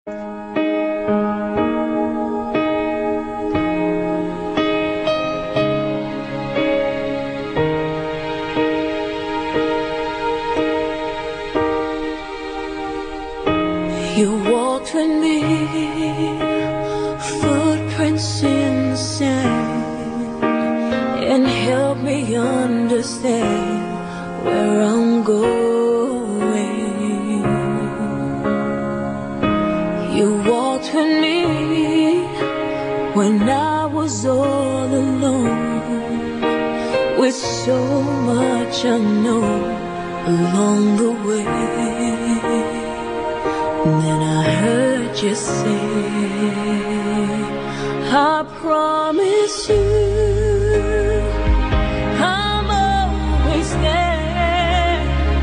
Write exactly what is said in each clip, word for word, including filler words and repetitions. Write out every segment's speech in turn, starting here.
You walked with me, footprints in the sand, and helped me understand where I'm going. You walked with me when I was all alone, with so much unknown along the way. And then I heard you say, I promise you I'm always there.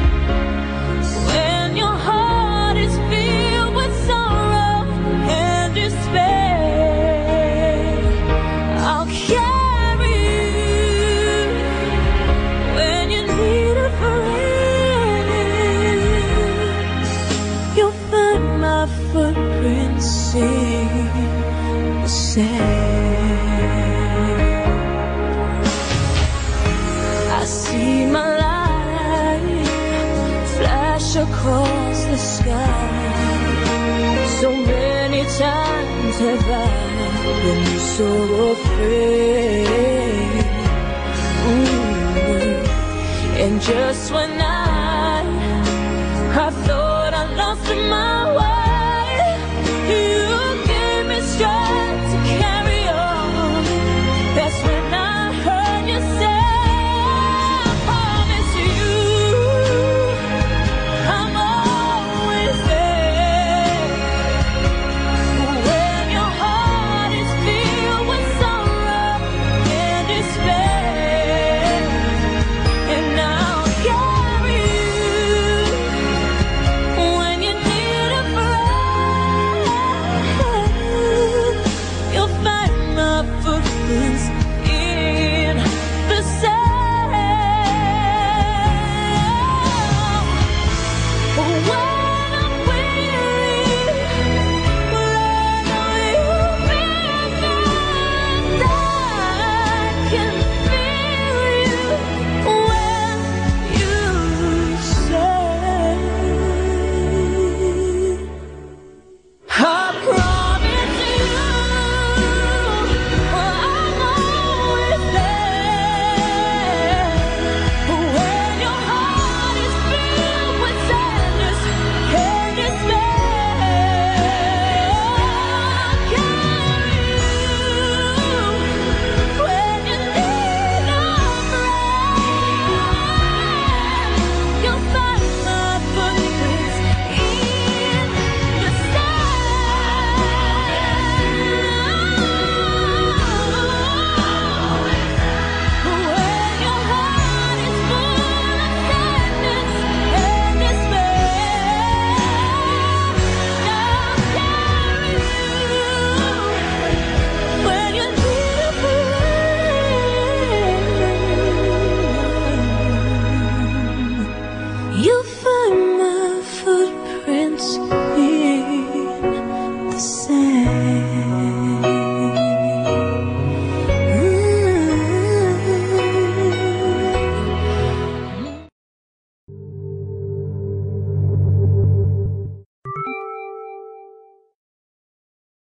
When your heart is filled with sorrow and despair, I'll carry you when you need a friend. You'll find my footprints in the sand. I see my light flash across the sky. So many times have I been so afraid. Mm. And just when I, I thought I lost my way, you gave me strength to carry on. That's when I heard you say, I promise you I'm always there. When your heart is filled with sorrow and despair, and I'll carry you when you need a friend. You'll find my footprints in the sand. When I'm weary, when you've been there, I can feel you when you say, I promise you I'm always there. When your heart is filled with sadness and despair, I'll carry you when you need a friend. You'll find my footprints in the you